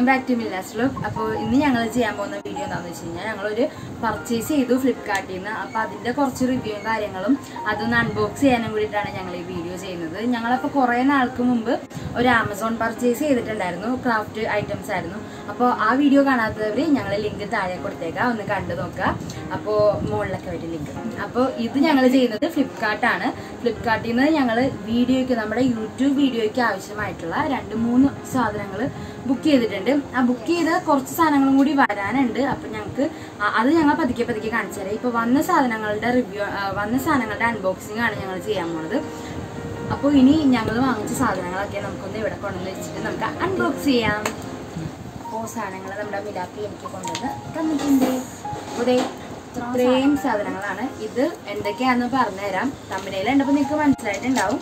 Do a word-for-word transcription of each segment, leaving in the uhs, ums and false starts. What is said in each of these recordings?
back to MilnaZ Vlog. അപ്പോൾ ഇന്ന് ഞങ്ങൾ ചെയ്യാൻ പോകുന്ന വീഡിയോ എന്താണെന്ന് വെച്ച് കഴിഞ്ഞാൽ ഞങ്ങളൊരു പർച്ചേസ് ചെയ്തു ഫ്ലിപ്കാർട്ടിൽ നിന്ന്. അപ്പോൾ അതിൻ്റെ കുറച്ച് റിവ്യൂവും കാര്യങ്ങളും അതൊന്ന് അൺബോക്സ് ചെയ്യാനും കൂടിയിട്ടാണ് ഞങ്ങൾ ഈ വീഡിയോ ചെയ്യുന്നത്. ഞങ്ങളപ്പോൾ കുറേ നാൾക്ക് മുമ്പ് ഒരു ആമസോൺ പർച്ചേസ് ചെയ്തിട്ടുണ്ടായിരുന്നു, ക്രാഫ്റ്റ് ഐറ്റംസ് ആയിരുന്നു. അപ്പോൾ ആ വീഡിയോ കാണാത്തവർ ഞങ്ങൾ ലിങ്ക് താഴെ കൊടുത്തേക്കാം, ഒന്ന് കണ്ടു നോക്കുക. അപ്പോൾ മുകളിലൊക്കെ വരും ലിങ്ക്. അപ്പോൾ ഇത് ഞങ്ങൾ ചെയ്യുന്നത് ഫ്ലിപ്കാർട്ടാണ്. ഫ്ലിപ്കാർട്ടിൽ നിന്ന് ഞങ്ങൾ വീഡിയോയ്ക്ക്, നമ്മുടെ യൂട്യൂബ് വീഡിയോയ്ക്ക് ആവശ്യമായിട്ടുള്ള രണ്ട് മൂന്ന് സാധനങ്ങൾ ബുക്ക് ചെയ്തിട്ടുണ്ട്. ആ ബുക്ക് ചെയ്ത കുറച്ച് സാധനങ്ങളും കൂടി വരാനുണ്ട്. അപ്പം ഞങ്ങൾക്ക് അത് ഞങ്ങൾ പതുക്കെ പതുക്കെ കാണിച്ചു തരാം. ഇപ്പോൾ വന്ന സാധനങ്ങളുടെ റിവ്യൂ, വന്ന സാധനങ്ങളുടെ അൺബോക്സിംഗ് ആണ് ഞങ്ങൾ ചെയ്യാൻ പോകുന്നത്. അപ്പോൾ ഇനി ഞങ്ങൾ വാങ്ങിച്ച സാധനങ്ങളൊക്കെ നമുക്കൊന്ന് ഇവിടെ കൊണ്ടുവന്ന് വെച്ചിട്ട് നമുക്ക് അൺബോക്സ് ചെയ്യാം. അപ്പോൾ സാധനങ്ങൾ നമ്മുടെ മിലാപ്പി എനിക്ക് കൊണ്ടുവന്ന് തന്നിട്ടുണ്ട്. ഇവിടെ ഇത്രയും സാധനങ്ങളാണ്. ഇത് എന്തൊക്കെയാണെന്ന് പറഞ്ഞുതരാം. തമ്പനയിൽ ഉണ്ടപ്പോൾ നിങ്ങൾക്ക് മനസ്സിലായിട്ടുണ്ടാവും.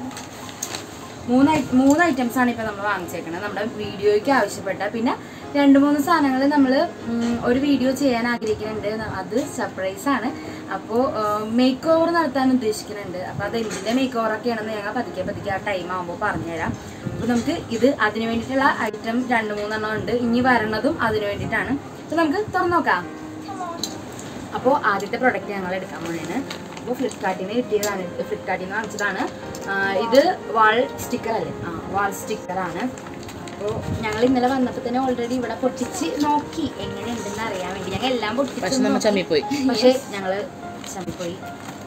മൂന്ന് മൂന്ന് ഐറ്റംസ് ആണ് ഇപ്പോൾ നമ്മൾ വാങ്ങിച്ചേക്കുന്നത്, നമ്മുടെ വീഡിയോയ്ക്ക് ആവശ്യപ്പെട്ട. പിന്നെ രണ്ട് മൂന്ന് സാധനങ്ങൾ നമ്മൾ ഒരു വീഡിയോ ചെയ്യാൻ ആഗ്രഹിക്കുന്നുണ്ട്, അത് സർപ്രൈസ് ആണ്. അപ്പോൾ മേക്ക് ഓവർ നടത്താൻ ഉദ്ദേശിക്കുന്നുണ്ട്. അപ്പോൾ അത് എന്തിൻ്റെ മേക്ക് ഓവറൊക്കെയാണെന്ന് ഞങ്ങൾ പതുക്കെ പതുക്കെ ആ ടൈം ആകുമ്പോൾ പറഞ്ഞുതരാം. അപ്പോൾ നമുക്ക് ഇത് അതിന് വേണ്ടിയിട്ടുള്ള ഐറ്റം രണ്ട് മൂന്നെണ്ണം ഉണ്ട്, ഇനി വരണതും അതിന് വേണ്ടിയിട്ടാണ്. അപ്പോൾ നമുക്ക് തുറന്നു നോക്കാം. അപ്പോൾ ആദ്യത്തെ പ്രൊഡക്റ്റ് ഞങ്ങൾ എടുക്കാൻ പോകുന്നതാണ്. അപ്പോൾ ഫ്ലിപ്കാർട്ടിൽ നിന്ന് കിട്ടിയതാണ്, ഫ്ലിപ്കാർട്ടിൽ നിന്ന് വാങ്ങിച്ചതാണ്. ഇത് വാൾ സ്റ്റിക്കർ അല്ലേ? ആ, വാൾ സ്റ്റിക്കറാണ്. അപ്പോൾ ഞങ്ങൾ ഇന്നലെ വന്നപ്പോൾ തന്നെ ഓൾറെഡി ഇവിടെ പൊട്ടിച്ച് നോക്കി എങ്ങനെയുണ്ടെന്ന് അറിയാൻ വേണ്ടി. ഞങ്ങൾ എല്ലാം പൊട്ടിച്ച് ചമ്മിപ്പോയി, പക്ഷേ ഞങ്ങൾ ചമ്മിപ്പോയി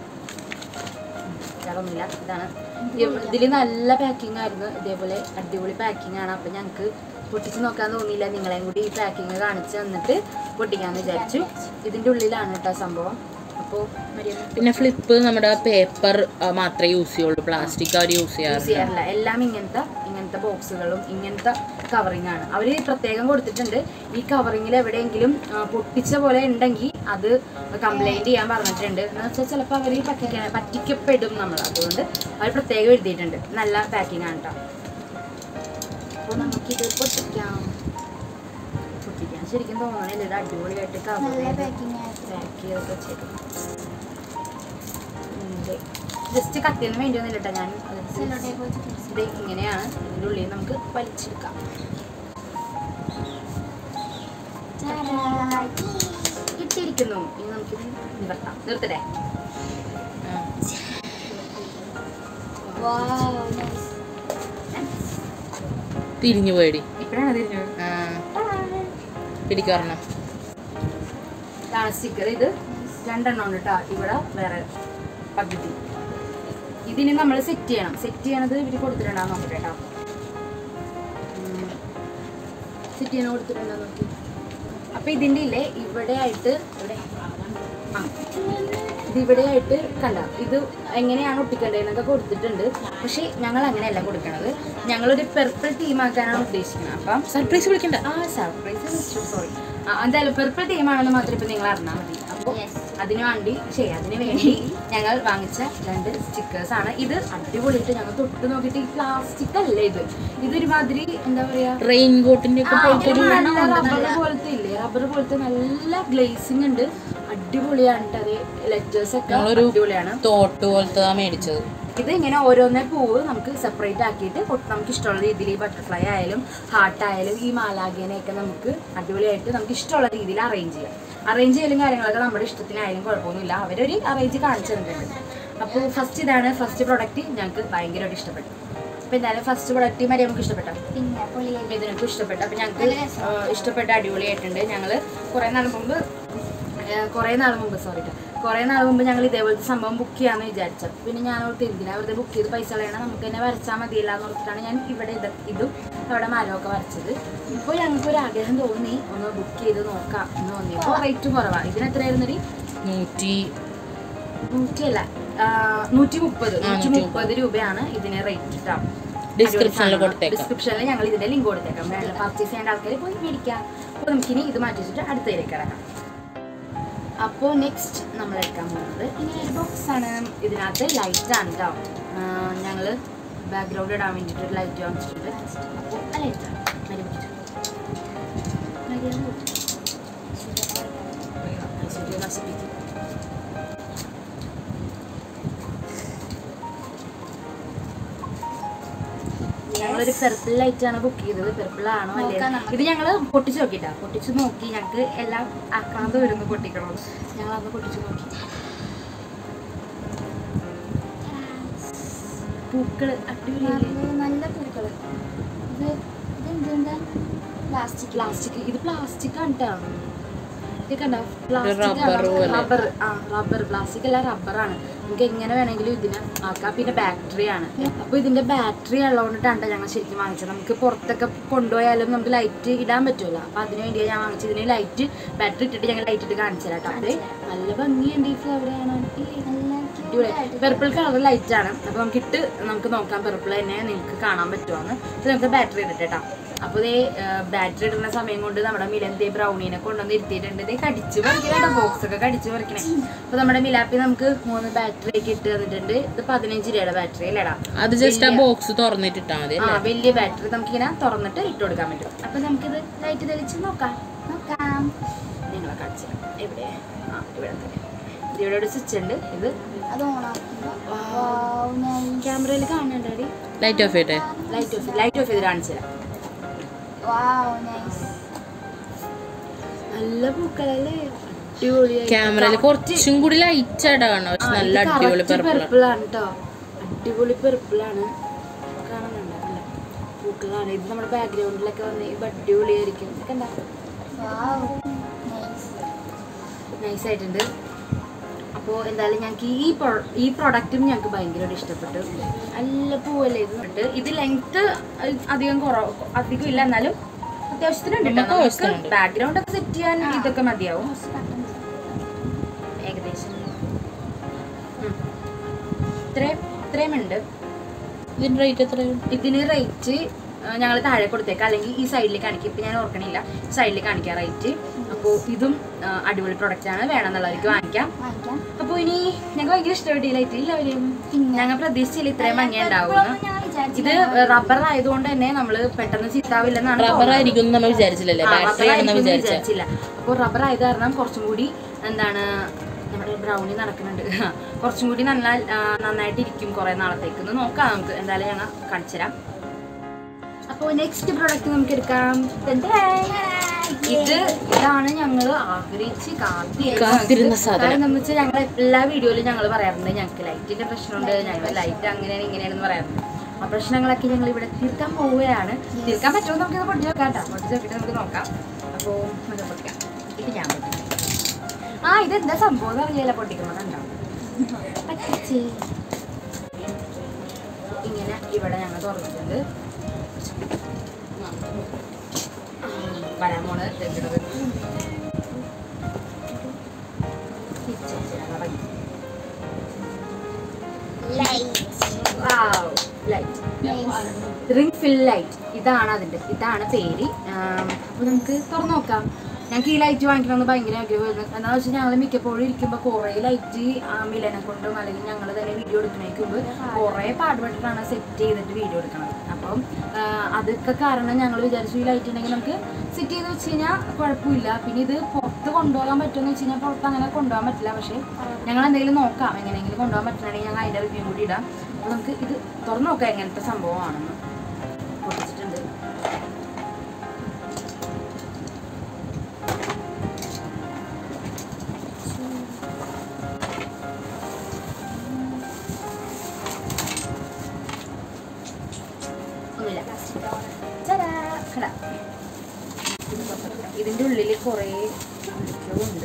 ഒന്നുമില്ല. ഇതാണ്, ഇതിൽ നല്ല പാക്കിംഗ് ആയിരുന്നു, ഇതേപോലെ അടിപൊളി പാക്കിംഗ് ആണ്. അപ്പം ഞങ്ങൾക്ക് പൊട്ടിച്ച് നോക്കാൻ തോന്നിയില്ല, നിങ്ങളെയും കൂടി ഈ പാക്കിങ് കാണിച്ച് തന്നിട്ട് പൊട്ടിക്കാമെന്ന് വിചാരിച്ചു. ഇതിൻ്റെ ഉള്ളിലാണ് കേട്ടോ സംഭവം. അപ്പോൾ പിന്നെ ഫ്ലിപ്പ് നമ്മുടെ പേപ്പർ മാത്രമേ യൂസ് ചെയ്യുള്ളൂ, പ്ലാസ്റ്റിക് അവർ യൂസ് ചെയ്യാറില്ല. എല്ലാം ഇങ്ങനത്തെ ഇങ്ങനത്തെ ബോക്സുകളും ഇങ്ങനത്തെ കവറിങ് ആണ് അവർ പ്രത്യേകം കൊടുത്തിട്ടുണ്ട്. ഈ കവറിങ്ങിൽ എവിടെയെങ്കിലും പൊട്ടിച്ച പോലെ ഉണ്ടെങ്കിൽ അത് കംപ്ലൈൻറ്റ് ചെയ്യാൻ പറഞ്ഞിട്ടുണ്ട്. എന്ന് വെച്ചാൽ ചിലപ്പോൾ അവർ പറ്റിക്കാൻ പറ്റിക്കപ്പെടും നമ്മൾ, അതുകൊണ്ട് അവർ പ്രത്യേകം എഴുതിയിട്ടുണ്ട്. നല്ല പാക്കിംഗ് ആണ് കേട്ടോ. അപ്പോൾ നമുക്കിത് പൊട്ടിക്കാം. പൊട്ടിക്കാൻ ശരിക്കും തോന്നണില്ല, ഇത് അടിപൊളിയായിട്ട് കവർ പാക്ക് ചെയ്തൊക്കെ ചെയ്തു. ജസ്റ്റ് കട്ടിന് വേണ്ടിയൊന്നും ഇല്ലട്ടോ, ഞാൻ ഇത് ഇങ്ങനെയാണ്. ഇതിൻ്റെ ഉള്ളിൽ നമുക്ക് വലിച്ചെടുക്കാം. ഇട്ടിരിക്കുന്നു. ഇനി നമുക്കിത് നിവർത്താം. നിർത്തട്ടെ. തിരിഞ്ഞു പോയടി, ഇപ്പഴാണ് തിരിഞ്ഞു പിടിക്കാറണ. ഇതാണ് സ്റ്റിക്കർ. ഇത് രണ്ടെണ്ണം ഉണ്ട് കേട്ടോ. ഇവിടെ വേറെ പകുതി. ഇതിന് നമ്മൾ സെറ്റ് ചെയ്യണം. സെറ്റ് ചെയ്യണത് ഇവർ കൊടുത്തിട്ടുണ്ടാകും. നോക്കട്ടെ കേട്ടോ, സെറ്റ് ചെയ്യണ കൊടുത്തിട്ടുണ്ടോ നോക്കി. അപ്പം ഇതിൻ്റെ ഇല്ലേ ഇവിടെ ആയിട്ട്, ഇവിടെ ആ ഇത് ഇവിടെ ആയിട്ട് കണ്ട, ഇത് എങ്ങനെയാണ് ഒട്ടിക്കേണ്ടതെന്നൊക്കെ കൊടുത്തിട്ടുണ്ട്. പക്ഷേ ഞങ്ങൾ അങ്ങനെയല്ല കൊടുക്കണത്, ഞങ്ങളൊരു പെർപ്പിൾ തീമാക്കാനാണ് ഉദ്ദേശിക്കുന്നത്. അപ്പം സർപ്രൈസ് വിളിക്കണ്ട. ആ സർപ്രൈസ് സോറി ആ എന്തായാലും പെർപ്പിൾ തീമാണെന്ന് മാത്രം ഇപ്പം നിങ്ങൾ അറിഞ്ഞാൽ മതി. അപ്പോൾ അതിനു വേണ്ടി ശരി അതിന് വേണ്ടി ഞങ്ങൾ വാങ്ങിച്ച രണ്ട് സ്റ്റിക്കേഴ്സ് ആണ്. ഇത് അടിപൊളിയിട്ട് ഞങ്ങൾ തൊട്ട് നോക്കിയിട്ട്, ഈ പ്ലാസ്റ്റിക് അല്ല ഇത്, ഇതൊരുമാതിരി എന്താ പറയാ റെയിൻ കോട്ടിന്റെ റബ്ബർ പോലത്തെ ഇല്ലേ, റബ്ബർ പോലത്തെ നല്ല ഗ്ലേസിംഗ് ഉണ്ട്. അടിപൊളിയാണ്. അത് ലെറ്റേഴ്സ് ഒക്കെ അടിപൊളിയാണ്. തോട്ട് പോലത്തെ മേടിച്ചത്. ഇത് ഇങ്ങനെ ഓരോന്നേ പൂവ് നമുക്ക് സെപ്പറേറ്റ് ആക്കിയിട്ട് നമുക്ക് ഇഷ്ടമുള്ള രീതിയിൽ, ഈ ബട്ടർഫ്ലൈ ആയാലും ഹാർട്ട് ആയാലും ഈ മാലാഖേനെയൊക്കെ നമുക്ക് അടിപൊളിയായിട്ട് നമുക്ക് ഇഷ്ടമുള്ള രീതിയിൽ അറേഞ്ച് ചെയ്യാം. അറേഞ്ച് ചെയ്യലും കാര്യങ്ങളൊക്കെ നമ്മുടെ ഇഷ്ടത്തിനായാലും കുഴപ്പമൊന്നുമില്ല, അവരൊരു അറേഞ്ച് കാണിച്ചു തന്നിട്ടുണ്ട്. അപ്പോൾ ഫസ്റ്റ് ഇതാണ് ഫസ്റ്റ് പ്രൊഡക്റ്റ്. ഞങ്ങൾക്ക് ഭയങ്കരമായിട്ട് ഇഷ്ടപ്പെട്ടു. അപ്പോൾ എന്തായാലും ഫസ്റ്റ് പ്രൊഡക്റ്റ് മതി നമുക്ക് ഇഷ്ടപ്പെട്ടോ? ഇതിനൊക്കെ ഇഷ്ടപ്പെട്ടു. അപ്പോൾ ഞങ്ങൾക്ക് ഇഷ്ടപ്പെട്ട അടിപൊളിയായിട്ടുണ്ട്. ഞങ്ങൾ കുറേ നാൾ മുമ്പ് കുറേ നാൾ മുമ്പ് സോറി കുറേ നാൾ മുമ്പ് ഞങ്ങൾ ഇതേപോലത്തെ സംഭവം ബുക്ക് ചെയ്യാമെന്ന് വിചാരിച്ചത്. പിന്നെ ഞാൻ ഓർത്ത് എന്തിനാ വെറുതെ ബുക്ക് ചെയ്ത് പൈസ കളയണം, നമുക്ക് തന്നെ വരച്ചാൽ മതിയില്ല എന്ന് ഓർത്തിട്ടാണ് ഞാൻ ഇവിടെ ഇത് ഇതും അവിടെ മരമൊക്കെ വരച്ചത്. ഇപ്പോൾ ഞങ്ങൾക്കൊരു ആഗ്രഹം തോന്നി ഒന്ന് ബുക്ക് ചെയ്ത് നോക്കാം എന്ന് തോന്നി. ഇപ്പോൾ റേറ്റും കുറവാണ്. ഇതിന് എത്രയായിരുന്നൊരു നൂറ്റി നൂറ്റിയല്ല നൂറ്റി മുപ്പത് നൂറ്റി മുപ്പത് രൂപയാണ് ഇതിന് റേറ്റ് കേട്ടോ. ഡിസ്ക്രിപ്ഷനിൽ കൊടുത്തേക്കാം. ഡിസ്ക്രിപ്ഷനിൽ ഞങ്ങൾ ഇതിൻ്റെ ലിങ്ക് കൊടുത്തേക്കാം. പർച്ചേസ് ചെയ്യേണ്ട ആൾക്കാർ പോയി മേടിക്കാം. അപ്പോൾ നമുക്കിനി ഇത് മാറ്റി വെച്ചിട്ട് അടുത്തതിലേക്ക് ഇറങ്ങാം. അപ്പോൾ നെക്സ്റ്റ് നമ്മൾ എടുക്കാൻ പോകുന്നത് ഇങ്ങനെ ഒരു ബോക്സാണ്. ഇതിനകത്ത് ലൈറ്റാണ് കേട്ടോ. ഞങ്ങൾ ബാക്ക്ഗ്രൗണ്ട് ഇടാൻ വേണ്ടിയിട്ട് ലൈറ്റ് വാങ്ങിച്ചിട്ടുണ്ട്. അപ്പോൾ ആ ലൈറ്റാണ് നശിപ്പിക്കും. ഞങ്ങൾ ഞങ്ങളൊരു പെർപ്പിൾ ലൈറ്റാണ് ബുക്ക് ചെയ്തത്. പെർപ്പിളാണോ അല്ലേ ഇത് ഞങ്ങൾ പൊട്ടിച്ച് നോക്കിയിട്ടാ. പൊട്ടിച്ച് നോക്കി ഞങ്ങൾക്ക് എല്ലാം ആക്കാതെ വരുന്നു പൊട്ടിക്കണോ. ഞങ്ങളന്ന് പൊട്ടിച്ച് നോക്കി. പൂക്കള് അടിപൊളിയല്ലേ, നല്ല പൂക്കള്. ഇത് ഇതെന്താ പ്ലാസ്റ്റിക് പ്ലാസ്റ്റിക് ഇത് പ്ലാസ്റ്റിക് ആണ് കേട്ടോ. ഇത് കണ്ടോ പ്ലാസ്റ്റിക് റബ്ബർ. ആ റബ്ബർ പ്ലാസ്റ്റിക് അല്ല റബ്ബറാണ്. നമുക്ക് എങ്ങനെ വേണമെങ്കിലും ഇതിനെ ആക്കാം. പിന്നെ ബാറ്ററിയാണ്. അപ്പോൾ ഇതിന്റെ ബാറ്ററി ഉള്ളതുകൊണ്ടിട്ടാണ് ഞങ്ങൾ ശരിക്കും വാങ്ങിച്ചത്. നമുക്ക് പുറത്തൊക്കെ കൊണ്ടുപോയാലും നമുക്ക് ലൈറ്റ് ഇടാൻ പറ്റുമല്ലോ. അപ്പോൾ അതിന് വേണ്ടിയാണ് ഞാൻ വാങ്ങിച്ചത്. ഇതിന് ലൈറ്റ് ബാറ്ററി ഇട്ടിട്ട് ഞങ്ങൾ ലൈറ്റ് ഇട്ട് കാണിച്ചു തരാം കേട്ടോ. അത് നല്ല ഭംഗിയുണ്ട്. ഈ ഫ്ലവർ കാണാൻ പെർപ്പിൾ കളർ ലൈറ്റ് ആണ്. അപ്പോൾ നമുക്ക് ഇട്ട് നമുക്ക് നോക്കാം പെർപ്പിൾ തന്നെ നിങ്ങൾക്ക് കാണാൻ പറ്റുവാന്ന്. അപ്പോൾ നമുക്ക് ബാറ്ററി ഇട്ടിട്ട് കേട്ടോ. അപ്പോൾ ഇതേ ബാറ്ററി ഇടുന്ന സമയം കൊണ്ട് നമ്മുടെ മിലന്തി ബ്രൗണീനെ കൊണ്ടുവന്ന് ഇരുത്തിയിട്ടുണ്ട്. ഇതേ കടിച്ച് പറിക്കണേട്ടോ, ബോക്സ് ഒക്കെ കടിച്ച് പറിക്കണേ. അപ്പോൾ നമ്മുടെ മിലാപ്പി നമുക്ക് മൂന്ന് ബാറ്ററി ഒക്കെ ഇട്ട് തന്നിട്ടുണ്ട്. ഇത് പതിനഞ്ച് രൂപയുടെ ബാറ്ററി അല്ലേടാ. അത് ജസ്റ്റ് ബോക്സ് തുറന്നിട്ടാ മതി. ആ വലിയ ബാറ്ററി നമുക്ക് ഇങ്ങനെ തുറന്നിട്ട് ഇട്ട് കൊടുക്കാൻ പറ്റും. അപ്പോൾ നമുക്കിത് ലൈറ്റ് തെളിച്ച് നോക്കാം നോക്കാം നിങ്ങളെ കാണിച്ചു എവിടെ. ആ ഇവിടെ തന്നെ ഇവിടെ ഒരു സ്വിച്ച് ഉണ്ട്. ഇത് അത് ക്യാമറയിൽ കാണണ്ടാടി. ലൈറ്റ് ഓഫ് ചെയ്യട്ടെ. ലൈറ്റ് ഓഫ് ലൈറ്റ് ഓഫ് ചെയ്ത് കാണിച്ചു തരാം. നല്ല പൂക്കളല്ലേ, അടിപൊളിയായി. ക്യാമറയിൽ കുറച്ചും കൂടി ലൈറ്റ് ആയിട്ടാണ് പക്ഷെ നല്ല അടിപൊളി പെർപ്പിളാണ് കേട്ടോ. അടിപൊളി പെർപ്പിളാണ്. കാണുന്നുണ്ടോ നല്ല പൂക്കളാണ്. ഇത് നമ്മുടെ ബാക്ക്ഗ്രൗണ്ടിലൊക്കെ വന്ന് ഇത് അടിപൊളിയായിരിക്കും. കണ്ട നൈസായിട്ടുണ്ട്. അപ്പോൾ എന്തായാലും ഞങ്ങൾക്ക് ഈ ഈ പ്രൊഡക്റ്റും ഞങ്ങൾക്ക് ഭയങ്കരമായിട്ട് ഇഷ്ടപ്പെട്ടു. നല്ല പൂവല്ലേ ഇത്. ഇത് ലെങ്ത്ത് അധികം കുറവ് അധികം ഇല്ല, എന്നാലും അത്യാവശ്യത്തിനുണ്ട്. ബാക്ക്ഗ്രൗണ്ട് ഒക്കെ സെറ്റ് ചെയ്യാൻ ഇതൊക്കെ മതിയാവും ഏകദേശം. ഇത്രയും ഇത്രയും ഉണ്ട്. ഇതിന് റേറ്റ് എത്രയാണ്? ഇതിന് റേറ്റ് ഞങ്ങൾ താഴെ കൊടുത്തേക്കാം, അല്ലെങ്കിൽ ഈ സൈഡിൽ കാണിക്കും. ഇപ്പം ഞാൻ ഓർക്കണില്ല, സൈഡിൽ കാണിക്കാം റേറ്റ്. അപ്പോൾ ഇതും അടിപൊളി പ്രൊഡക്റ്റ് ആണ്, വേണമെന്നുള്ളവർക്ക് വാങ്ങിക്കാം. അപ്പോൾ ഇനി ഞങ്ങൾക്ക് ഭയങ്കര ഇഷ്ടപ്പെട്ട ലൈറ്റ് ഇല്ല അവരെയും ഞങ്ങൾ പ്രതീക്ഷിച്ചില്ല ഇത്രയും ഭംഗി ഉണ്ടാവുമെന്ന്. ഇത് റബ്ബർ ആയതുകൊണ്ട് തന്നെ നമ്മള് പെട്ടെന്ന് ചീത്താവില്ലെന്നാണ്. റബ്ബർ ആയിരിക്കും നമ്മൾ വിചാരിച്ചില്ലല്ലേ, വിചാരിച്ചില്ല. അപ്പോൾ റബ്ബർ ആയത് കാരണം കുറച്ചും കൂടി എന്താണ് നമ്മുടെ ബ്രൗണി നടക്കുന്നുണ്ട്, കുറച്ചും കൂടി നല്ല നന്നായിട്ടിരിക്കും കുറേ നാളത്തേക്ക്. ഒന്ന് നോക്കാം നമുക്ക്. എന്തായാലും ഞങ്ങൾ കാണിച്ചു തരാം. അപ്പോൾ നെക്സ്റ്റ് പ്രോഡക്റ്റ് നമുക്ക് എടുക്കാം. ഇത് ഇതാണ് ഞങ്ങൾ ആഗ്രഹിച്ച് കാത്തിരുന്ന സാധനം. എന്ന് വെച്ചാൽ ഞങ്ങൾ എല്ലാ വീഡിയോയിലും ഞങ്ങൾ പറയാറുണ്ട് ഞങ്ങൾക്ക് ലൈറ്റിന്റെ പ്രശ്നമുണ്ട്, ഞങ്ങൾ ലൈറ്റ് അങ്ങനെയാണ് ഇങ്ങനെയാണെന്ന് പറയാറുണ്ട്. ആ പ്രശ്നങ്ങളൊക്കെ ഞങ്ങൾ ഇവിടെ തീർക്കാൻ പോവുകയാണ്. തീർക്കാൻ പറ്റുമോ നമുക്കിത് പൊട്ടിച്ച് നോക്കാം കേട്ടോ. പൊട്ടിച്ച് നോക്കിയിട്ട് നമുക്ക് നോക്കാം. അപ്പോൾ നമുക്ക് പൊട്ടിക്കാം. ഇത് ഞാൻ പൊട്ടിക്കാം. ആ ഇതെന്താ സംഭവം എന്ന് അറിയില്ല. പൊട്ടിക്കുമ്പോൾ ഉണ്ടാവും പറ്റിച്ച് ഇങ്ങനെ ഇവിടെ ഞങ്ങൾ തുറന്നിട്ടുണ്ട്. വരാൻ പോണ് തെറ്റിടത് റിംഗ് ഫിൽ ലൈറ്റ്. ഇതാണ് അതിന്റെ ഇതാണ് പേര്. അപ്പൊ നമുക്ക് തുറന്നു നോക്കാം. ഞങ്ങൾക്ക് ഈ ലൈറ്റ് വാങ്ങിക്കണമെന്ന് ഭയങ്കര ആഗ്രഹമായിരുന്നു. എന്താണെന്ന് വെച്ചാൽ ഞങ്ങൾ മിക്കപ്പോഴും ഇരിക്കുമ്പോൾ കുറേ ലൈറ്റ് മിലനെ കൊണ്ടും അല്ലെങ്കിൽ ഞങ്ങൾ തന്നെ വീഡിയോ എടുക്കുന്നതിന് മുമ്പ് കുറേ പാടുപെട്ടിട്ടാണ് സെറ്റ് ചെയ്തിട്ട് വീഡിയോ എടുക്കുന്നത്. അപ്പം അതൊക്കെ കാരണം ഞങ്ങൾ വിചാരിച്ചു ഈ ലൈറ്റ് ഉണ്ടെങ്കിൽ നമുക്ക് സെറ്റ് ചെയ്ത് വെച്ച് കഴിഞ്ഞാൽ കുഴപ്പമില്ല. പിന്നെ ഇത് പുറത്ത് കൊണ്ടുപോകാൻ പറ്റുമെന്ന് വെച്ച് കഴിഞ്ഞാൽ പുറത്ത് അങ്ങനെ കൊണ്ടുപോകാൻ പറ്റില്ല. പക്ഷേ ഞങ്ങൾ എന്തെങ്കിലും നോക്കാം, എങ്ങനെയെങ്കിലും കൊണ്ടുപോകാൻ പറ്റുന്നുണ്ടെങ്കിൽ ഞങ്ങൾ അതിൻ്റെ റിവ്യൂ കൂടി ഇടാം. അപ്പോൾ നമുക്ക് ഇത് തുറന്നു നോക്കാം എങ്ങനത്തെ സംഭവമാണെന്ന്. പൊട്ടിച്ചിട്ടുണ്ട്. ഇതിന്റെ ഉള്ളിൽ കുറേ ഉണ്ട്.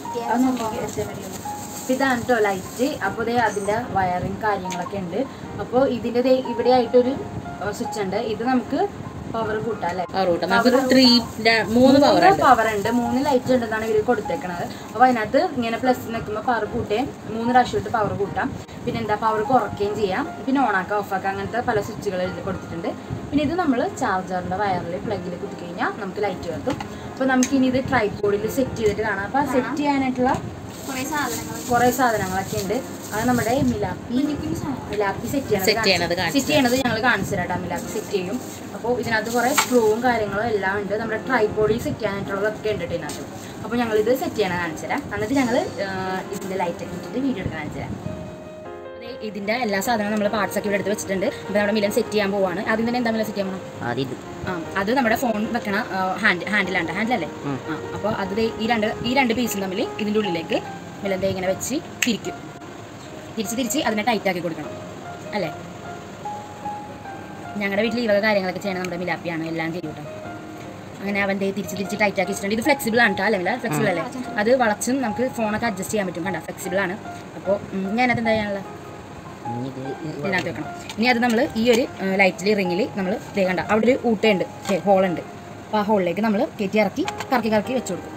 ഇതാണ് കേട്ടോ ലൈറ്റ്. അപ്പോൾ ദേ അതിന്റെ വയറിങ് കാര്യങ്ങളൊക്കെ ഉണ്ട്. അപ്പോൾ ഇതിന്റെ ഇവിടെ ആയിട്ടൊരു സ്വിച്ച് ഉണ്ട്. ഇത് നമുക്ക് പവർ കൂട്ടാം അല്ലേ. മൂന്ന് പവർ ഉണ്ട്, മൂന്ന് ലൈറ്റ് ഉണ്ടെന്നാണ് ഇവർ കൊടുത്തേക്കണത്. അപ്പോൾ അതിനകത്ത് ഇങ്ങനെ പ്ലസ് നിൽക്കുമ്പോൾ പവർ കൂട്ടുകയും മൂന്ന് പ്രാവശ്യം ഇട്ട് പവർ കൂട്ടാം. പിന്നെ എന്താ പവർ കുറയ്ക്കുകയും ചെയ്യാം. പിന്നെ ഓണാക്കാം ഓഫാക്കാം അങ്ങനത്തെ പല സ്വിച്ചുകൾ ഇതിൽ കൊടുത്തിട്ടുണ്ട്. പിന്നെ ഇത് നമ്മൾ ചാർജറിൻ്റെ വയറിൽ പ്ലഗിൽ കുത്തി കഴിഞ്ഞാൽ നമുക്ക് ലൈറ്റ് കത്തും. അപ്പോൾ നമുക്കിനി ഇത് ട്രൈപോഡിൽ സെറ്റ് ചെയ്തിട്ട് കാണാം. അപ്പോൾ ആ സെറ്റ് ചെയ്യാനായിട്ടുള്ള കുറേ സാധനങ്ങളൊക്കെ ഉണ്ട്. അത് നമ്മുടെ മിലാപ്പി മിലാപ്പി സെറ്റ് ചെയ്യണത് സെറ്റ് ചെയ്യണത് ഞങ്ങൾ കാണിച്ചു തരാം. മിലാപ്പി സെറ്റ് ചെയ്യും. അപ്പോൾ ഇതിനകത്ത് കുറേ സ്ക്രൂവും കാര്യങ്ങളും എല്ലാം ഉണ്ട്. നമ്മുടെ ട്രൈപോഡിൽ സെറ്റ് ചെയ്യാനായിട്ടുള്ളതൊക്കെ ഉണ്ട് ഇതിനകത്ത്. അപ്പോൾ ഞങ്ങളിത് സെറ്റ് ചെയ്യണത് കാണിച്ചു തരാം. എന്നിട്ട് ഞങ്ങൾ ഇതിൻ്റെ ലൈറ്റൊക്കെ ഇട്ടിട്ട് വീഡിയോ എടുക്കാൻ കാണിച്ചു തരാം. ഇതിന്റെ എല്ലാ സാധനവും നമ്മൾ പാർട്സ് ഒക്കെ ഇവിടെ എടുത്ത് വെച്ചിട്ടുണ്ട്. അപ്പോൾ നമ്മുടെ മിലൻ സെറ്റ് ചെയ്യാൻ പോവാണ്. ആദ്യം തന്നെ എന്താ മിലൻ സെറ്റ് ചെയ്യാൻ പോകണം? ആ അത് നമ്മുടെ ഫോൺ വെക്കണ ഹാൻഡ് ഹാൻഡിലാണ് ഹാൻഡിലല്ലേ? ആ അപ്പോൾ അത് ഈ രണ്ട് ഈ രണ്ട് പീസും തമ്മിൽ ഇതിൻ്റെ ഉള്ളിലേക്ക് മിലൻ്റെ ഇങ്ങനെ വെച്ച് തിരിക്കും. തിരിച്ച് തിരിച്ച് അതിനെ ടൈറ്റാക്കി കൊടുക്കണം അല്ലേ? ഞങ്ങളുടെ വീട്ടിൽ ഈ വക കാര്യങ്ങളൊക്കെ ചെയ്യണം നമ്മുടെ മിലാപ്പിയാണ്, എല്ലാം ചെയ്യും കേട്ടോ. അങ്ങനെ അവൻ്റെ തിരിച്ച് തിരിച്ച് ടൈറ്റാക്കി വെച്ചിട്ടുണ്ട്. ഇത് ഫ്ലെക്സിബിൾ ആണ് കേട്ടോ, അല്ലെങ്കിൽ ഫ്ലെക്സിബിൾ അല്ലേ? അത് വളച്ചും നമുക്ക് ഫോണൊക്കെ അഡ്ജസ്റ്റ് ചെയ്യാൻ പറ്റും. കണ്ടോ ഫ്ലെക്സിബിൾ ആണ്. അപ്പോൾ ഞാനത് എന്താ ചെയ്യാനുള്ള ഇതിനകത്ത് വെക്കണം. ഇനി അത് നമ്മൾ ഈ ഒരു ലൈറ്റിൽ റിങ്ങിൽ നമ്മൾ ഇതേ കണ്ട അവിടെ ഒരു ഊട്ടയുണ്ട്, ഹോളുണ്ട്. അപ്പോൾ ആ ഹോളിലേക്ക് നമ്മൾ കയറ്റി ഇറക്കി കറക്കി കറക്കി വെച്ച് കൊടുക്കും.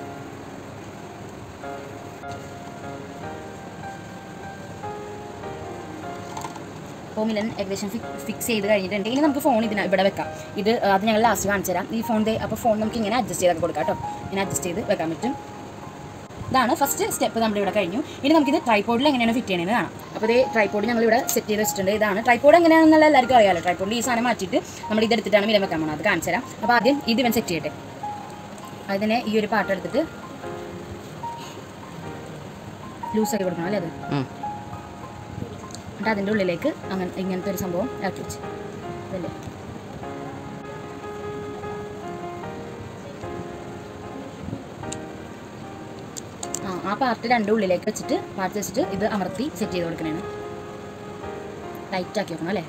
അപ്പോൾ മിലൻ ഏകദേശം ഫിക്സ് ചെയ്ത് കഴിഞ്ഞിട്ടുണ്ട്. ഇനി നമുക്ക് ഫോൺ ഇതിന് ഇവിടെ വെക്കാം. ഇത് അത് ഞങ്ങൾ ലാസ്റ്റ് കാണിച്ചു തരാം. ഈ ഫോണിൻ്റെ അപ്പോൾ ഫോൺ നമുക്ക് ഇങ്ങനെ അഡ്ജസ്റ്റ് ചെയ്തൊക്കെ കൊടുക്കാം കേട്ടോ. ഇങ്ങനെ അഡ്ജസ്റ്റ് ചെയ്ത് വെക്കാൻ പറ്റും. ഇതാണ് ഫസ്റ്റ് സ്റ്റെപ്പ് നമ്മുടെ ഇവിടെ കഴിഞ്ഞു. ഇനി നമുക്കിത് ട്രൈപോഡിൽ എങ്ങനെയാണ് ഫിറ്റ് ചെയ്യണമെന്ന് കാണാം. അപ്പോൾ ഇതേ ട്രൈപോഡ് ഞങ്ങൾ ഇവിടെ സെറ്റ് ചെയ്ത് വെച്ചിട്ടുണ്ട്. ഇതാണ് ട്രൈപോഡ് എങ്ങനെയാണെന്നുള്ള എല്ലാവർക്കും അറിയാമല്ലോ. ട്രൈപോഡിൽ ഈ സാധനം മാറ്റിയിട്ട് നമ്മൾ ഇതെടുത്തിട്ടാണ് മിലൻ വെക്കാൻ പോകുന്നത്. അത് കാണിച്ചു തരാം. അപ്പോൾ ആദ്യം ഇത് ഇവൻ സെറ്റ് ചെയ്യട്ടെ. അതിനെ ഈ ഒരു പാട്ട് എടുത്തിട്ട് ലൂസാക്കി കൊടുക്കണം അല്ലേ? അത് എന്നിട്ട് അതിൻ്റെ ഉള്ളിലേക്ക് അങ്ങനെ ഇങ്ങനത്തെ ഒരു സംഭവം ഇറക്കി വെച്ച് അതല്ലേ. ആ ആ പാർട്ട് രണ്ടും ഉള്ളിലേക്ക് വെച്ചിട്ട് പാർട്ട് വെച്ചിട്ട് ഇത് അമർത്തി സെറ്റ് ചെയ്ത് കൊടുക്കണേണ്. ടൈറ്റ് ആക്കി വെക്കണം അല്ലേ?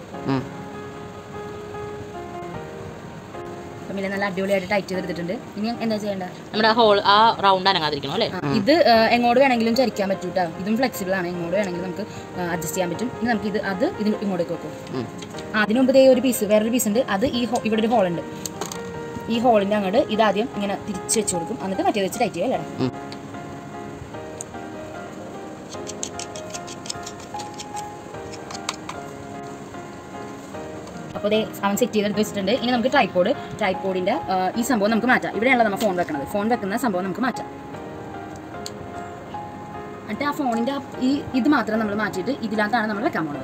മിലൻ നല്ല അടിപൊളിയായിട്ട് ടൈറ്റ് ചെയ്തെടുത്തിട്ടുണ്ട്. ഇനി എന്താ ചെയ്യേണ്ട? നമ്മുടെ ഹോൾ ആ റൗണ്ട് അനങ്ങാതിരിക്കണം അല്ലേ? ഇത് എങ്ങോട്ട് വേണമെങ്കിലും ചരിക്കാൻ പറ്റും കേട്ടോ. ഇതും ഫ്ലെക്സിബിൾ ആണ്, എങ്ങോട്ട് വേണമെങ്കിലും നമുക്ക് അഡ്ജസ്റ്റ് ചെയ്യാൻ പറ്റും. ഇനി നമുക്ക് ഇത് അത് ഇതിന് ഇങ്ങോട്ടേക്ക് വെക്കും. അതിന് മുമ്പ് ഇതേ ഒരു പീസ് വേറൊരു പീസ് ഉണ്ട്. അത് ഈ ഇവിടെ ഒരു ഹോളുണ്ട്. ഈ ഹോളിൻ്റെ അങ്ങോട്ട് ഇതാദ്യം ഇങ്ങനെ തിരിച്ച് വെച്ച് കൊടുക്കും. എന്നിട്ട് മറ്റേ വെച്ച് ടൈറ്റ് ചെയ്യാം അല്ലേ? അപ്പോൾ ഇതേ അവൻ സെറ്റ് ചെയ്തെടുത്ത് വെച്ചിട്ടുണ്ട്. ഇനി നമുക്ക് ട്രൈപോഡ് ട്രൈപോഡിൻ്റെ ഈ സംഭവം നമുക്ക് മാറ്റാം. ഇവിടെയാണല്ലോ നമ്മൾ ഫോൺ വെക്കുന്നത്. ഫോൺ വെക്കുന്ന സംഭവം നമുക്ക് മാറ്റാം. എന്നിട്ട് ആ ഫോണിൻ്റെ ഈ ഇത് മാത്രം നമ്മൾ മാറ്റിയിട്ട് ഇതിനകത്താണ് നമ്മൾ വെക്കാൻ പോകുന്നത്.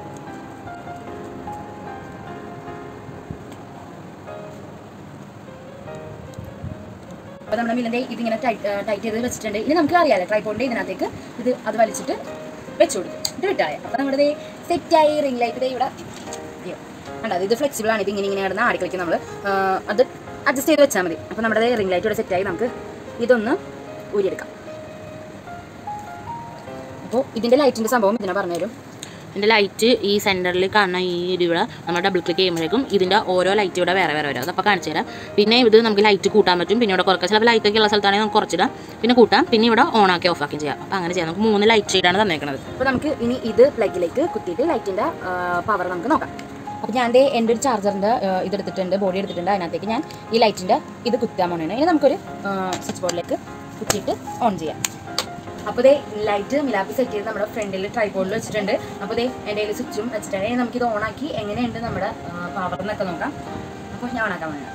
അപ്പോൾ നമ്മുടെ മിലൻ്റെ ഇതിങ്ങനെ ടൈറ്റ് ടൈറ്റ് ചെയ്ത് വെച്ചിട്ടുണ്ട്. ഇനി നമുക്ക് അറിയാമല്ലോ ട്രൈപോഡിൻ്റെ ഇതിനകത്തേക്ക് ഇത് അത് വലിച്ചിട്ട് വെച്ച് കൊടുക്കും. ഇത് വിട്ടായ അപ്പോൾ നമ്മുടെ സെറ്റായി റിംഗ് ലൈറ്റ് ഇവിടെ കണ്ടോ. ഇത് ഫ്ലെക്സിബിൾ ആണ്. ഇത് ഇങ്ങനെ ഇങ്ങനെ കിടന്ന് ആടിക്കളിക്കും. നമ്മൾ അത് അഡ്ജസ്റ്റ് ചെയ്ത് വെച്ചാൽ മതി. അപ്പോൾ നമ്മുടെ റിംഗ് ലൈറ്റ് ഇവിടെ സെറ്റായി. നമുക്ക് ഇതൊന്ന് ഊരിയെടുക്കാം. അപ്പോൾ ഇതിൻ്റെ ലൈറ്റിൻ്റെ സംഭവം ഇതിനെ പറഞ്ഞുതരും. ഇതിൻ്റെ ലൈറ്റ് ഈ സെൻറ്ററിൽ കാണുന്ന ഈ ഇവിടെ നമ്മൾ ഡബിൾ ക്ലിക്ക് ചെയ്യുമ്പോഴേക്കും ഇതിൻ്റെ ഓരോ ലൈറ്റ് ഇവിടെ വേറെ വേറെ വരും. അതപ്പോൾ കാണിച്ചു തരാം. പിന്നെ ഇത് നമുക്ക് ലൈറ്റ് കൂട്ടാൻ പറ്റും. പിന്നെ ഇവിടെ കുറയ്ക്കാം. ചിലപ്പോൾ ലൈറ്റൊക്കെ ഉള്ള സ്ഥലത്താണെങ്കിൽ നമുക്ക് കുറച്ചിടാം, പിന്നെ കൂട്ടാം, പിന്നെ ഇവിടെ ഓണാക്കി ഓഫാക്കി ചെയ്യാം. അപ്പോൾ അങ്ങനെ ചെയ്യാം. നമുക്ക് മൂന്ന് ലൈറ്റ് ഷെയ്ഡാണ് തന്നേക്കുന്നത്. അപ്പോൾ നമുക്ക് ഇനി ഇത് പ്ലഗിലേക്ക് കുത്തിയിട്ട് ലൈറ്റിൻ്റെ പവർ നമുക്ക് നോക്കാം. അപ്പോൾ ഞാൻ എൻ്റെ ഒരു ചാർജറിൻ്റെ ഇതെടുത്തിട്ടുണ്ട്, ബോഡി എടുത്തിട്ടുണ്ട്. അതിനകത്തേക്ക് ഞാൻ ഈ ലൈറ്റിൻ്റെ ഇത് കുത്താൻ പോകണേ. ഇനി നമുക്കൊരു സ്വിച്ച് ബോർഡിലേക്ക് കുത്തിയിട്ട് ഓൺ ചെയ്യാം. അപ്പോൾ ഇതേ ലൈറ്റ് മിലാപ്പി സെറ്റ് ചെയ്ത് നമ്മുടെ ഫ്രണ്ടിൽ ട്രൈപോഡിൽ വെച്ചിട്ടുണ്ട്. അപ്പോൾ ഇതേ എൻ്റെ കയ്യിൽ സ്വിച്ചും വെച്ചിട്ടുണ്ട്. ഇനി നമുക്കിത് ഓണാക്കി എങ്ങനെയുണ്ട് നമ്മുടെ പവർ എന്നൊക്കെ നോക്കാം. അപ്പോൾ ഞാൻ ഓണാക്കാൻ വേണം.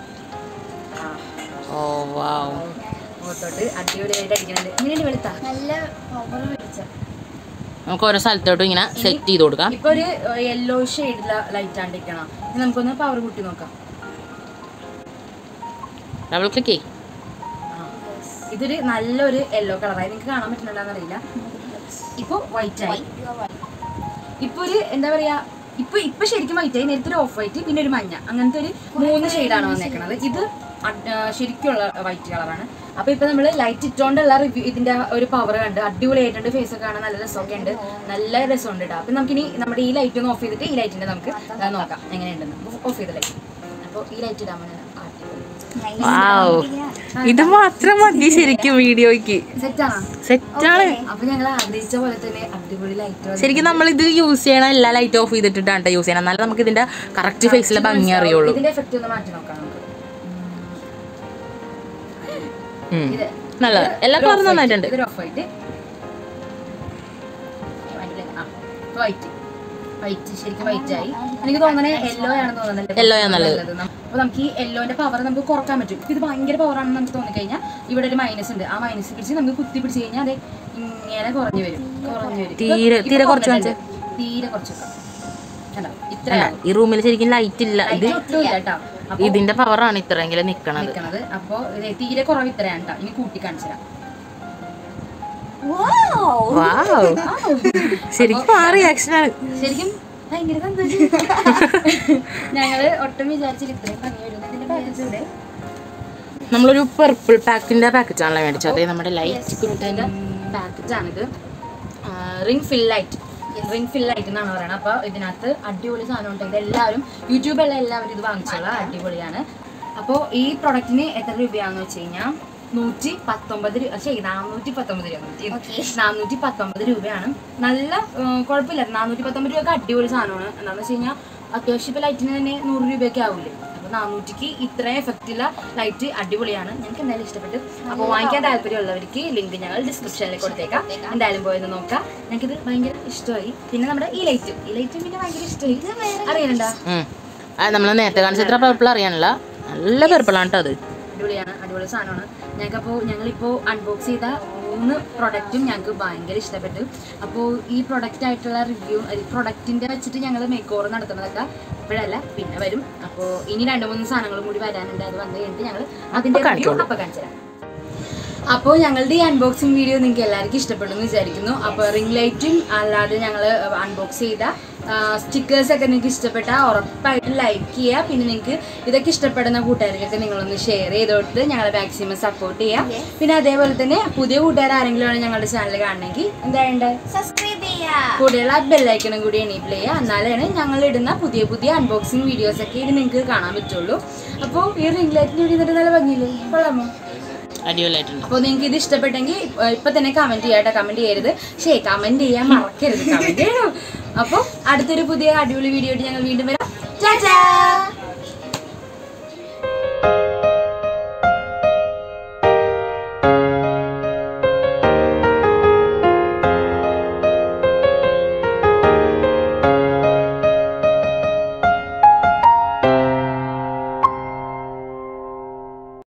ഓത്തോട്ട് അടിപൊളിയായിട്ട് അടിക്കുന്നുണ്ട്. ഇങ്ങനെയുണ്ട് വെളുത്ത നല്ല പവർ വെളിച്ച. നമുക്ക് ഓരോ സ്ഥലത്തോട്ടും ഇങ്ങനെ സെറ്റ് ചെയ്ത് കൊടുക്കാം. ഇപ്പോൾ ഒരു യെല്ലോ ഷെയ്ഡിലുള്ള ലൈറ്റ് ആണ് ഇരിക്കണം. ഇനി നമുക്കൊന്ന് പവർ കൂട്ടി നോക്കാം. ഡബിൾ ക്ലിക്ക് ചെയ്യ്. ഇതൊരു നല്ലൊരു യെല്ലോ കളറായി. നിങ്ങൾക്ക് കാണാൻ പറ്റുന്നുണ്ടെന്നറിയില്ല. ഇപ്പോൾ വൈറ്റ് ആയി. ഇപ്പോൾ ഒരു എന്താ പറയുക, ഇപ്പൊ ഇപ്പൊ ശരിക്കും വൈറ്റ് ആയി. നേരത്തെ ഒരു ഓഫ് വൈറ്റ്, പിന്നെ ഒരു മഞ്ഞ, അങ്ങനത്തെ ഒരു മൂന്ന് ഷെയ്ഡാണ് വന്നേക്കുന്നത്. ഇത് ശരിക്കുള്ള വൈറ്റ് കളറാണ്. അപ്പൊ ഇപ്പൊ നമ്മള് ലൈറ്റ് ഇട്ടോണ്ടുള്ള റിവ്യൂ ഇതിന്റെ ഒരു പവർ കണ്ട് അടിപൊളിയായിട്ടുണ്ട്. ഫേസ് ഒക്കെ കാണാൻ നല്ല രസമൊക്കെ ഉണ്ട്, നല്ല രസമുണ്ട് കേട്ടോ. അപ്പൊ നമുക്കിനി നമ്മുടെ ഈ ലൈറ്റ് ഒന്ന് ഓഫ് ചെയ്തിട്ട് ഈ ലൈറ്റിന്റെ നമുക്ക് നോക്കാം എങ്ങനെയുണ്ടെന്ന്. ഓഫ് ചെയ്ത ലൈറ്റ്. അപ്പോൾ ഈ ലൈറ്റ് ഇടാൻ വേണ്ടി ഇത് മാത്രം മതി ശരിക്കും വീഡിയോയ്ക്ക്. സെറ്റാണ്. അപ്പൊ ഞങ്ങൾ ആഗ്രഹിച്ച പോലെ തന്നെ അടിപൊളി ലൈറ്റ്. ശരിക്കും നമ്മൾ ഇത് യൂസ് ചെയ്യണം, എല്ലാ ലൈറ്റ് ഓഫ് ചെയ്തിട്ടാണ് യൂസ് ചെയ്യണം. എന്നാലും നമുക്ക് ഇതിന്റെ കറക്റ്റ് ഫേസിലെ ഭംഗി അറിയുള്ളൂ. ഇതിന്റെ എഫക്റ്റ് ഒന്ന് മാറ്റി നോക്കാം നമുക്ക്. നല്ലത്. എല്ലാ കളറും നന്നായിട്ടുണ്ട്. വൈറ്റ് ശരിക്കും വൈറ്റ് ആയി. എനിക്ക് തോന്നണേ യെല്ലോ ആണെന്ന് തോന്നുന്നത്. യെല്ലോ ആണ് നല്ലത്. അപ്പൊ നമുക്ക് ഈ യെല്ലോന്റെ പവർ നമുക്ക് കുറക്കാൻ പറ്റും. ഇത് ഭയങ്കര പവർ ആണെന്ന് നമുക്ക് തോന്നിക്കഴിഞ്ഞാൽ ഇവിടെ ഒരു മൈനസ് ഉണ്ട്. ആ മൈനസ് പിടിച്ച് നമുക്ക് കുത്തി പിടിച്ച് കഴിഞ്ഞാൽ അത് ഇങ്ങനെ കുറഞ്ഞു വരും. കുറഞ്ഞു വരും. തീരെ തീരെ കുറച്ച് തീരെ കുറച്ച് ഈ റൂമിൽ ശരിക്കും ലൈറ്റ് ഇല്ല. ഇത് ഇതിന്റെ പവറാണ് ഇത്രയെങ്കിലും നിക്കണത്. അപ്പൊ തീരെ കുറവ് ഇത്രയാണ്. ഇനി കൂട്ടി കാണിച്ചു തരാം. ശരിക്കും ആ റിയാക്ഷനാണ്. ശരിക്കും ഭയങ്കര സന്തോഷം. ഞങ്ങള് ഒട്ടും വിചാരിച്ചില്ല ഇത്രയും ഭംഗി വരുന്നത്. ഇതിന്റെ പാക്കറ്റ് ഇവിടെ നമ്മളൊരു പർപ്പിൾ പാക്കിന്റെ പാക്കറ്റ് ആണല്ലോ മേടിച്ചത്. അതേ നമ്മുടെ ലൈറ്റ് കുട്ടൻ്റെ പാക്കറ്റാണിത്. Ring fill light ring fill light എന്നാണ് പറയുന്നത്. അപ്പോൾ ഇതിനകത്ത് അടിപൊളി സാധനം ഉണ്ടെങ്കിൽ എല്ലാവരും യൂട്യൂബിലുള്ള എല്ലാവരും ഇത് വാങ്ങിച്ചോളാം, അടിപൊളിയാണ്. അപ്പോൾ ഈ പ്രൊഡക്റ്റിന് എത്ര രൂപയാണെന്ന് വെച്ച് കഴിഞ്ഞാൽ നൂറ്റി പത്തൊമ്പത് രൂപ ശരി നാനൂറ്റി പത്തൊമ്പത് രൂപ നാനൂറ്റി പത്തൊമ്പത് രൂപയാണ്. നല്ല കുഴപ്പമില്ല. നാനൂറ്റി പത്തൊമ്പത് രൂപയൊക്കെ അടിപൊളി സാധനമാണ്. എന്താണെന്ന് വെച്ച് കഴിഞ്ഞാൽ അത്യാവശ്യം ഇപ്പോൾ ലൈറ്റിന് തന്നെ നൂറ് രൂപയൊക്കെ ആവില്ലേ. അപ്പോൾ നാനൂറ്റിക്ക് ഇത്രയും എഫക്റ്റുള്ള ലൈറ്റ് അടിപൊളിയാണ്. ഞങ്ങൾക്ക് എന്തായാലും ഇഷ്ടപ്പെട്ടു. അപ്പോൾ വാങ്ങിക്കാൻ താല്പര്യമുള്ളവർക്ക് ലിങ്ക് ഞങ്ങൾ ഡിസ്ക്രിപ്ഷനിൽ കൊടുത്തേക്കാം. എന്തായാലും പോയെന്ന് നോക്കാം. ഞങ്ങൾക്കിത് ഭയങ്കര ഇഷ്ടമായി. പിന്നെ നമ്മുടെ ഈ ലൈറ്റ് ഈ ലൈറ്റും പിന്നെ ഭയങ്കര ഇഷ്ടമായി. അറിയണ്ട നമ്മൾ നേരത്തെ കാണിച്ച എത്ര പർപ്പിൾ അറിയാനുള്ള നല്ല പർപ്പിളാണ് കേട്ടോ. അത് അടിപൊളിയാണ്, അടിപൊളി സാധനമാണ്. ഞങ്ങൾക്കപ്പോൾ ഞങ്ങളിപ്പോൾ അൺബോക്സ് ചെയ്ത മൂന്ന് പ്രൊഡക്റ്റും ഞങ്ങൾക്ക് ഭയങ്കര ഇഷ്ടപ്പെട്ടു. അപ്പോൾ ഈ പ്രൊഡക്റ്റ് ആയിട്ടുള്ള റിവ്യൂ ഈ പ്രൊഡക്റ്റിൻ്റെ വെച്ചിട്ട് ഞങ്ങൾ മേക്ക് ഓവർ നടത്തുന്നതൊക്കെ ഇപ്പോഴല്ല പിന്നെ വരും. അപ്പോൾ ഇനി രണ്ട് മൂന്ന് സാധനങ്ങളും കൂടി വരാനുണ്ട്. അത് വന്നു കഴിഞ്ഞിട്ട് ഞങ്ങൾ അതിൻ്റെ റിവ്യൂ അപ്പോൾ കാണിച്ചു തരാം. അപ്പോൾ ഞങ്ങളുടെ ഈ അൺബോക്സിങ് വീഡിയോ നിങ്ങൾക്ക് എല്ലാവർക്കും ഇഷ്ടപ്പെടുമെന്ന് വിചാരിക്കുന്നു. അപ്പോൾ റിംഗ് ലൈറ്റും അല്ലാതെ ഞങ്ങൾ അൺബോക്സ് ചെയ്ത സ്റ്റിക്കേഴ്സൊക്കെ നിങ്ങൾക്ക് ഇഷ്ടപ്പെട്ടാൽ ഉറപ്പായിട്ടും ലൈക്ക് ചെയ്യുക. പിന്നെ നിങ്ങൾക്ക് ഇതൊക്കെ ഇഷ്ടപ്പെടുന്ന കൂട്ടുകാർക്കൊക്കെ നിങ്ങളൊന്ന് ഷെയർ ചെയ്തോട്ട് ഞങ്ങളെ മാക്സിമം സപ്പോർട്ട് ചെയ്യുക. പിന്നെ അതേപോലെ തന്നെ പുതിയ കൂട്ടുകാർ ആരെങ്കിലും ആണ് ഞങ്ങളുടെ ചാനൽ കാണണമെങ്കിൽ എന്താ വേണ്ടത്? സബ്സ്ക്രൈബ് ചെയ്യുക. കൂടെയുള്ള ആ ബെല്ലൈക്കണും കൂടി എനേബിൾ ചെയ്യുക. എന്നാലാണ് ഞങ്ങൾ ഇടുന്ന പുതിയ പുതിയ അൺബോക്സിങ് വീഡിയോസൊക്കെ ഇത് നിങ്ങൾക്ക് കാണാൻ പറ്റുള്ളൂ. അപ്പോൾ ഈ റിംഗ് ലൈറ്റിന് വേണ്ടി എന്നിട്ട് നല്ല ഭംഗിയില്ലേ, കൊള്ളാമോ? അടിപൊളിയായിട്ടുണ്ട്. അപ്പോൾ നിങ്ങൾക്ക് ഇത് ഇഷ്ടപ്പെട്ടെങ്കിൽ ഇപ്പൊ തന്നെ കമന്റ് ചെയ്യാട്ടോ. കമന്റ് ചെയ്യരുത്, ശേ കമന്റ് ചെയ്യാൻ മറക്കരുത്, കമന്റ് ചെയ്യണം. അപ്പോൾ അടുത്തൊരു പുതിയ അടിപൊളി വീഡിയോ ആയിട്ട് ഞങ്ങൾ വീണ്ടും വരാം.